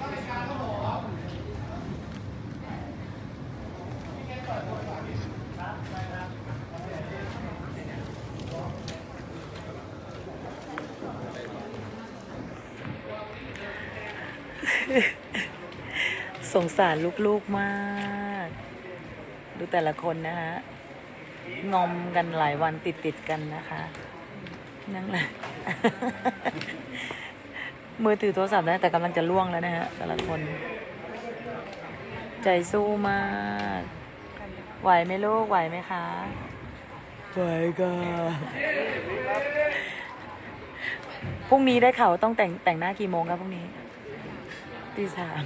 สงสารลูกๆมาก ดูแต่ละคนนะฮะงอมกันหลายวันติดกันนะคะนั่งแหละ มือถือโทรศัพท์นะแต่กำลังจะล่วงแล้วนะฮะแต่ละคนใจสู้มากไหวไหมลูกไหวไหมคะไหวค่ะพรุ่งนี้ได้ข่าวต้องแต่งหน้ากี่โมงครับพรุ่งนี้ตีสาม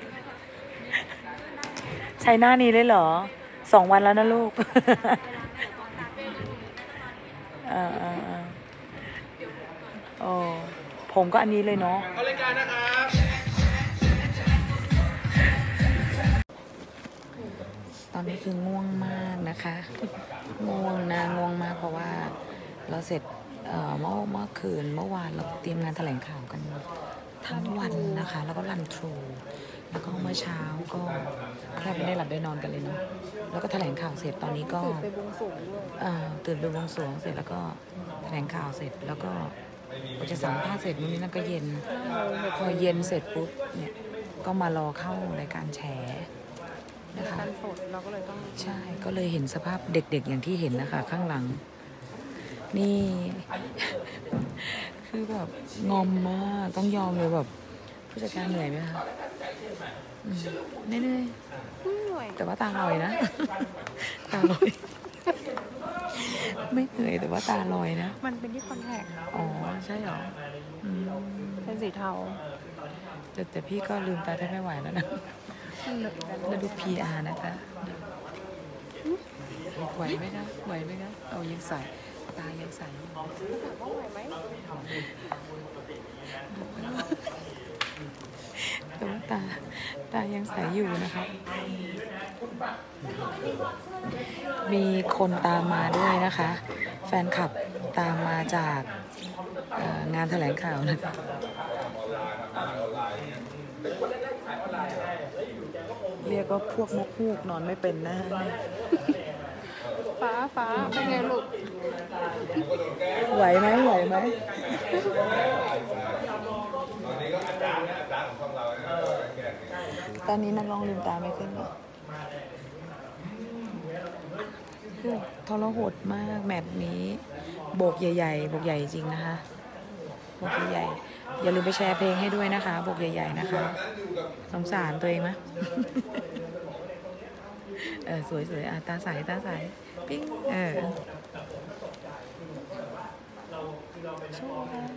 ใช้หน้านี้เลยเหรอ2 วันแล้วนะลูก โอ้ผมก็อันนี้เลยเนาะเอารายการนะครับตอนนี้คือง่วงมากนะคะง่วงมากเพราะว่าเราเสร็จเมื่อคืนเมื่อวานเราเตรียมงานแถลงข่าวกันทั้งวันนะคะแล้วก็รันทรูแล้วก็เมื่อเช้าก็แทบไม่ได้หลับได้นอนกันเลยเนาะแล้วก็แถลงข่าวเสร็จตอนนี้ก็ตื่นไปบวงสรวงเสร็จแล้วก็แถลงข่าวเสร็จแล้วก็จะสัมภาษณ์เสร็จมื้อนี้นั่นก็เย็นพอเย็นเสร็จปุ๊บเนี่ยก็มารอเข้ารายการแฉนะคะเราก็เลยต้องใช่ก็เลยเห็นสภาพเด็กๆอย่างที่เห็นนะคะข้างหลังนี่คือแบบงอมมากต้องยอมเลยแบบผู้จัดการเหนื่อยไหมคะเหนื่อยแต่ว่าตาลอยนะตาลอยไม่เหนื่อยแต่ว่าตาลอยนะมันเป็นที่คอนแทคอ๋อใช่หรอเป็นสีเทาแต่พี่ก็ลืมตาแทบไม่ไหวแล้วนะแล้วดู PR นะคะไหวไหมคะไหวไหมคะเอายังใส่ตายังใส่ถามว่าไหวไหมแต่ว่าตายังใสอยู่นะคะมีคนตามมาด้วยนะคะแฟนคลับตามมาจากงานแถลงข่าวนะคะเรียกว่าพวกมกฮูกนอนไม่เป็นนะฟ้าเป็นไงลูกไหวไหมตอนนี้นักร้องลืมตาไม่ขึ้นหรอคือทรหดมากแมตช์นี้โบกใหญ่ๆโบกใหญ่จริงนะคะโบกใหญ่ๆอย่าลืมไปแชร์เพลงให้ด้วยนะคะโบกใหญ่ๆนะคะสงสารตัวเองไหม สวยๆตาใสปิ๊งโชว์